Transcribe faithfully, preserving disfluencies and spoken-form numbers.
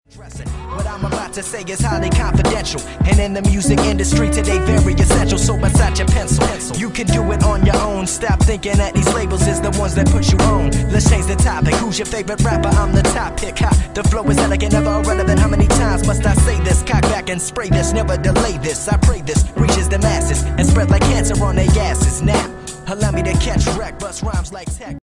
What I'm about to say is highly confidential, and in the music industry today very essential. So beside your pencil, you can do it on your own. Stop thinking that these labels is the ones that put you on. Let's change the topic. Who's your favorite rapper? I'm the top pick. Ha, the flow is elegant, never irrelevant. How many times must I say this? Cock back and spray this, never delay this. I pray this reaches the masses and spread like cancer on their asses. Now allow me to catch wreck, bust rhymes like tech.